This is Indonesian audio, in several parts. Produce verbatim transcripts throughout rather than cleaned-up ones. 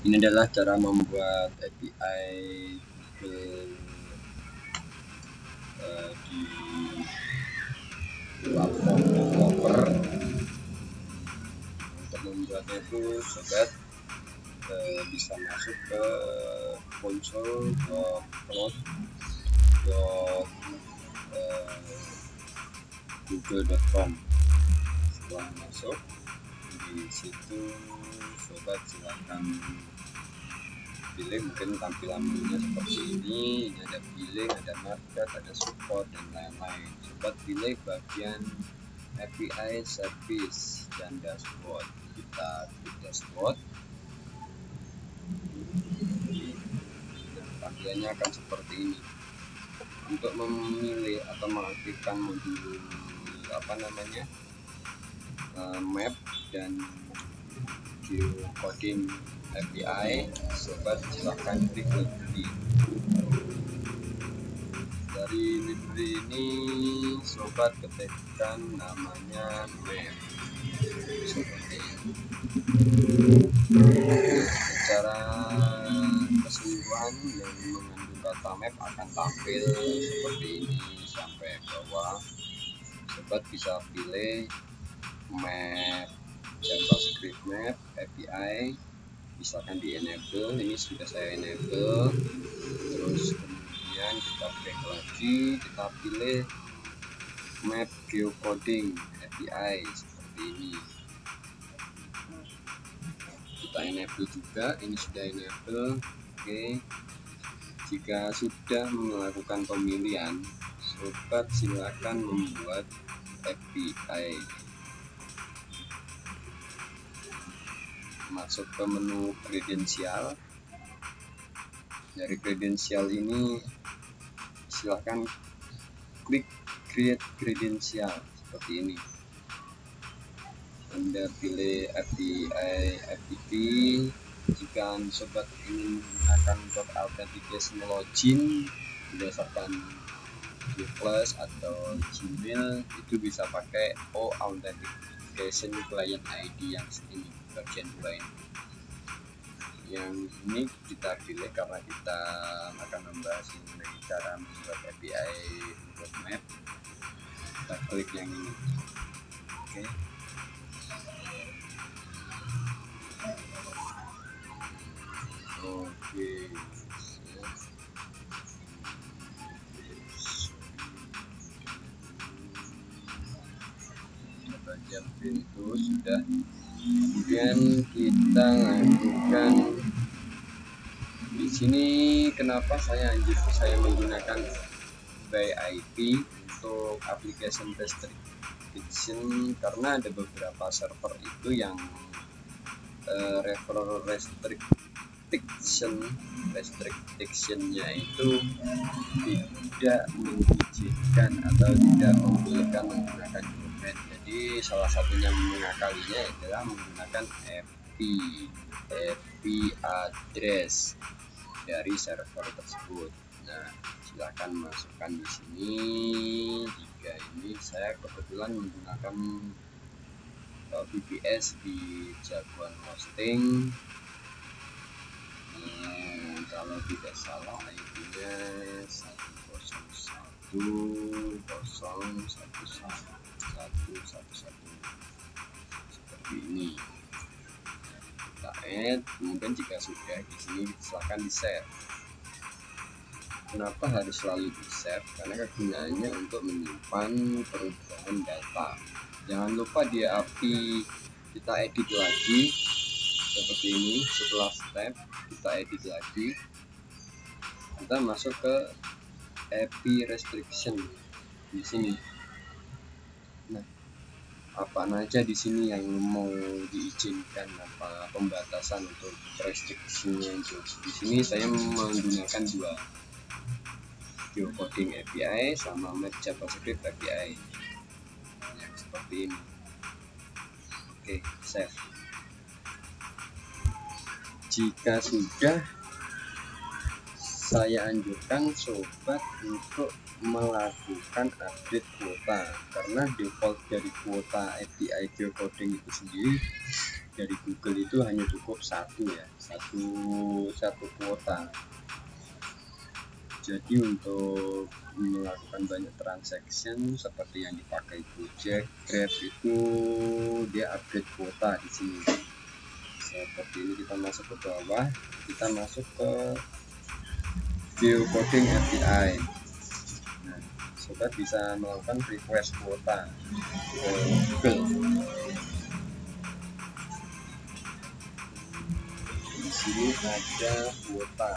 Ini adalah cara membuat A P I Google uh, di platform developer. Untuk membuatnya itu sobat uh, bisa masuk ke console dot cloud dot google dot com. Setelah masuk di situ, sobat silakan pilih, mungkin tampilan menunya seperti ini. Ini ada billing, ada market, ada support dan lain-lain. Sobat pilih bagian A P I service dan dashboard. Kita klik dashboard. Nah, tampilannya akan seperti ini. Untuk memilih atau mengaktifkan modul apa namanya uh, map dan geocoding A P I, sobat silahkan klik library. Dari library ini sobat ketikkan namanya map seperti ini. Secara keseluruhan yang mengandung kata map akan tampil seperti ini sampai bawah. Sobat bisa pilih map JavaScript map A P I, misalkan di enable. Ini sudah saya enable. Terus kemudian kita back lagi, kita pilih map geocoding A P I seperti ini. Kita enable juga, ini sudah enable. Oke, jika sudah melakukan pemilihan, sobat silakan membuat A P I. Masuk ke menu kredensial. Dari kredensial ini silakan klik create kredensial seperti ini. Anda pilih A P I F T P. Jika sobat ingin menggunakan untuk authentication login berdasarkan G plus atau Gmail, itu bisa pakai O authentication client I D yang ini, bagian dua ini. Yang ini kita pilih karena kita akan membahas mengenai cara membuat A P I untuk map. Kita klik yang ini. Oke. Oke. Bagian pintu sudah. Kemudian kita lakukan di sini. Kenapa saya anjir saya menggunakan by I P untuk application restriction? Karena ada beberapa server itu yang uh, referral restriction restrictionnya itu tidak mengizinkan atau tidak membolehkan menggunakan domain. Jadi salah satunya mengakalinya adalah menggunakan A P I A P I address dari server tersebut. Nah, silakan masukkan di sini. Jika ini saya kebetulan menggunakan V P S di jagoan hosting. Hmm, kalau tidak salah I P-nya satu nol satu nol satu satu satu satu seperti ini. Kita add, kemudian jika sudah di sini silakan di save. Kenapa harus selalu di save? Karena kegunaannya untuk menyimpan perubahan data. Jangan lupa di A P I kita edit lagi seperti ini. Setelah step kita edit lagi, kita masuk ke A P I restriction di sini. Nah, apa aja di sini yang mau diizinkan, apa pembatasan untuk restriksinya itu. Di sini saya menggunakan dua, geocoding A P I sama map JavaScript A P I yang seperti ini. Oke, save. Jika sudah, saya anjurkan sobat untuk melakukan update kuota, karena default dari kuota A P I geocoding itu sendiri dari Google itu hanya cukup satu ya, satu satu kuota. Jadi untuk melakukan banyak transaction seperti yang dipakai Gojek, Grab itu dia upgrade kuota di sini. Seperti ini kita masuk ke bawah, kita masuk ke geocoding A P I. Nah, sobat bisa melakukan request kuota ke Google. Di sini ada kuota.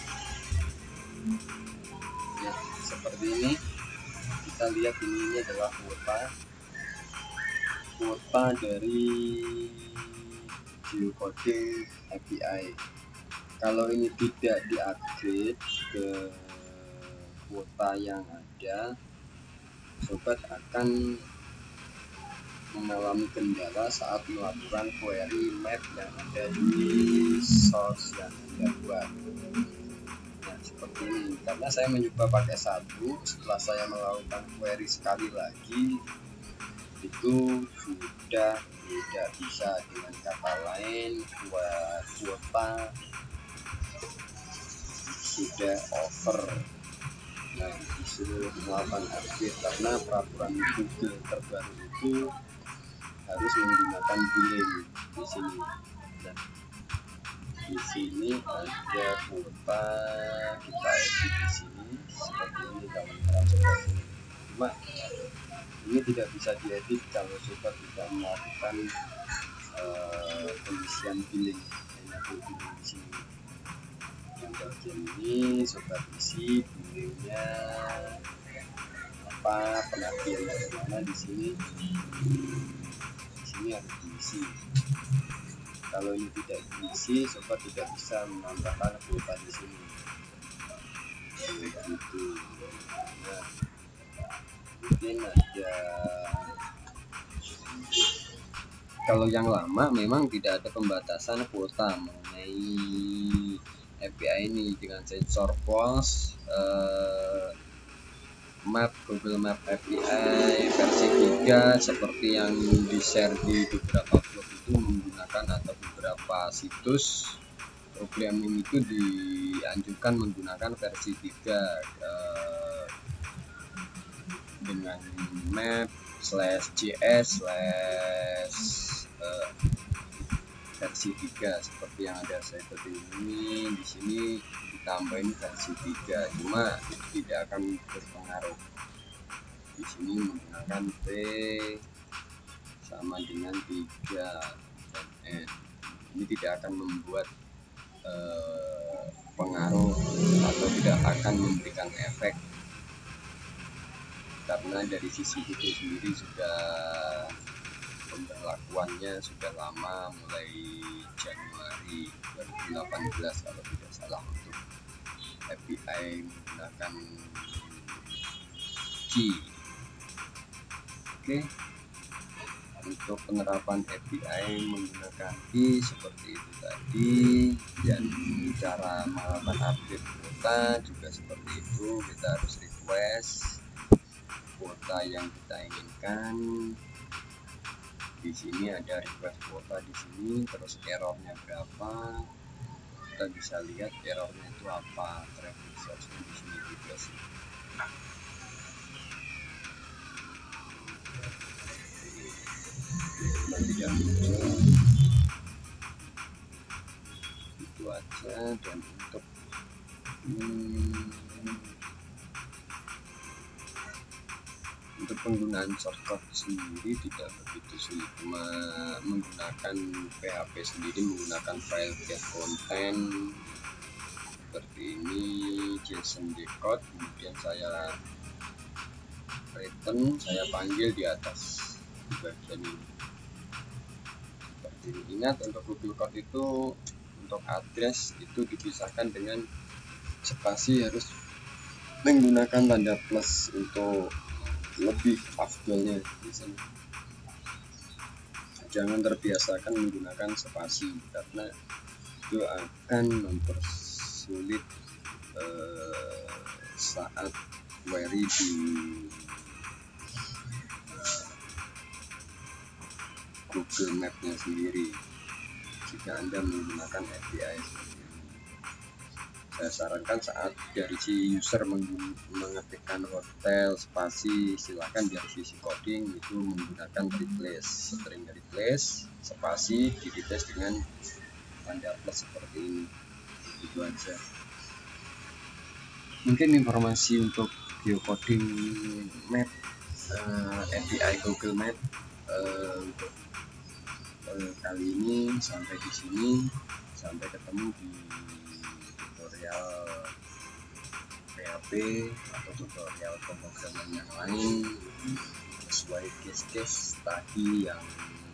Ya, seperti ini. Kita lihat ini, ini adalah kuota kuota dari geocoding A P I. Kalau ini tidak di-upgrade ke kuota yang ada, sobat akan mengalami kendala saat melakukan query map yang ada di source yang Anda buat. Nah, seperti ini. Karena saya mencoba pakai satu, setelah saya melakukan query sekali lagi, itu sudah tidak bisa. Dengan kata lain, kuota sudah over. Nah, disuruh melakukan update karena peraturan Google terbaru itu harus menggunakan billing di sini. Dan di sini ada kuota, kita edit di sini seperti ini kawan-kawan sobat. Cuma ini tidak bisa diedit kalau sobat tidak melakukan uh, pengisian billing, hanya billing di sini. Yang bagian ini sobat isi billingnya apa, penagihan dari mana, di sini di sini harus diisi. Kalau ini tidak diisi, sobat tidak bisa menambahkan kuota di sini. Begitu. Nah, mungkin ada. Kalau yang lama memang tidak ada pembatasan kuota mengenai A P I ini dengan sensor pulse, eh, map Google Map A P I versi tiga seperti yang di-share di beberapa blog itu menggunakan, atau beberapa situs programming itu dianjurkan menggunakan versi tiga eh, dengan map slash js slash eh, versi tiga seperti yang ada saya seperti ini. Di sini ditambahin versi tiga, cuma itu tidak akan berpengaruh. Di sini menggunakan P sama dengan tiga dan N. Ini tidak akan membuat eh, pengaruh atau tidak akan memberikan efek, karena dari sisi itu sendiri sudah pemberlakuannya sudah lama, mulai Januari dua ribu delapan belas kalau tidak salah, untuk A P I menggunakan key. Oke, untuk penerapan A P I menggunakan key seperti itu tadi, dan cara melakukan update kuota juga seperti itu. Kita harus request kuota yang kita inginkan. Di sini ada request kuota di sini, terus errornya berapa, kita bisa lihat errornya itu apa. Traffic source di sini juga sih. Tidak muncul, itu aja. Dan untuk hmm, untuk penggunaan shortcut sendiri tidak begitu sulit, cuma menggunakan P H P sendiri, menggunakan file get content seperti ini, JSON decode, kemudian saya return, saya panggil di atas di bagian ini seperti ini. Ingat, untuk Google Code itu untuk address itu dipisahkan dengan spasi, harus menggunakan tanda plus untuk lebih afdolnya di sini. Jangan terbiasakan menggunakan spasi karena itu akan mempersulit eh, saat query di Google Map-nya sendiri. jika Anda menggunakan A P I seperti ini. Saya sarankan saat dari si user mengetikkan hotel spasi, silakan di revisi coding itu menggunakan replace, string replace spasi di replace dengan tanda plus seperti ini. Itu aja. Mungkin informasi untuk geocoding map uh, A P I Google Map uh, untuk uh, kali ini sampai di sini. Sampai ketemu di tutorial P H P atau tutorial pemrograman yang lain sesuai case-case tadi yang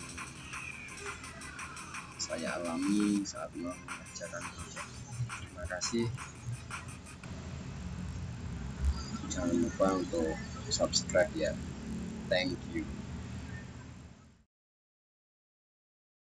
saya alami saat mengerjakan proyek. Terima kasih. Jangan lupa untuk subscribe ya. Thank you.